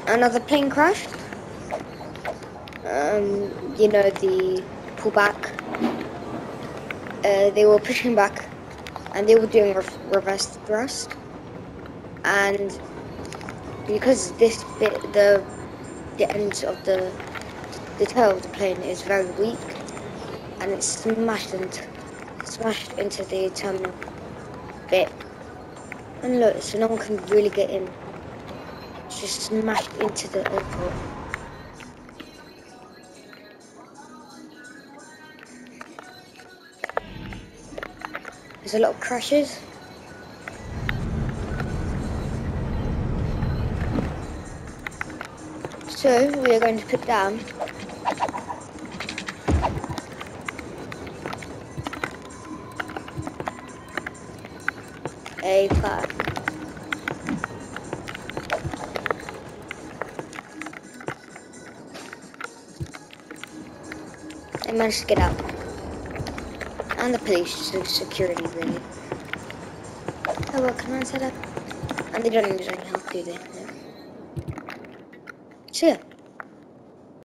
Another plane crashed. You know, the pullback. They were pushing back, and they were doing reverse thrust. And because this bit, the end of the tail of the plane is very weak, and it's smashed into the terminal bit. And look, so no one can really get in. It's just smashed into the airport. There's a lot of crashes. So we are going to put down a flag. They managed to get out. And the police, security really. Oh well, can I set up? And they don't use any help, do they? No. So yeah.